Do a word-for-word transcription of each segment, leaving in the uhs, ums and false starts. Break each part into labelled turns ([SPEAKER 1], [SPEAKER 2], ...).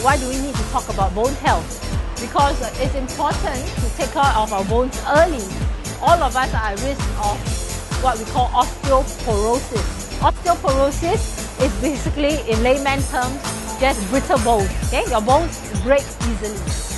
[SPEAKER 1] why do we need to talk about bone health? Because it's important to take care of our bones early. All of us are at risk of what we call osteoporosis. Osteoporosis is basically, in layman terms, just brittle bones. Okay? Your bones break easily.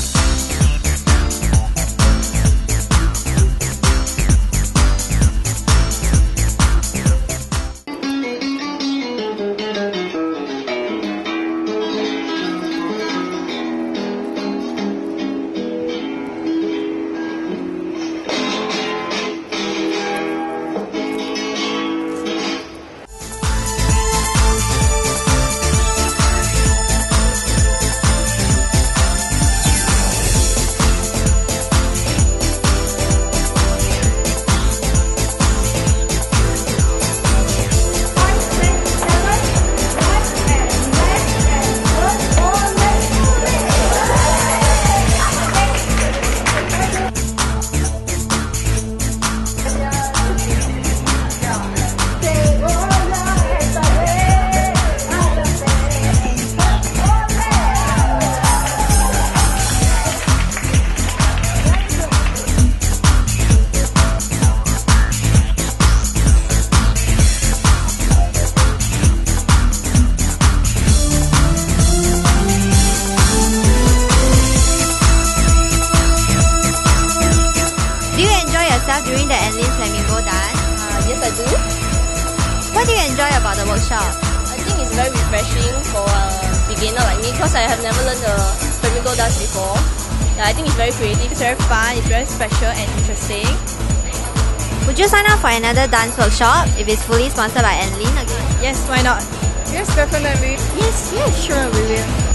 [SPEAKER 2] During the Anlene Flamenco dance?
[SPEAKER 3] Uh, yes, I do.
[SPEAKER 2] What do you enjoy about the workshop?
[SPEAKER 3] I think it's very refreshing for a beginner like me because I have never learned the Flamenco dance before. Yeah, I think it's very creative, it's very fun, it's very special and interesting.
[SPEAKER 2] Would you sign up for another dance workshop if it's fully sponsored by Anlene again?
[SPEAKER 3] Yes, why not?
[SPEAKER 4] Yes, definitely.
[SPEAKER 3] Yes, yes, sure, we will.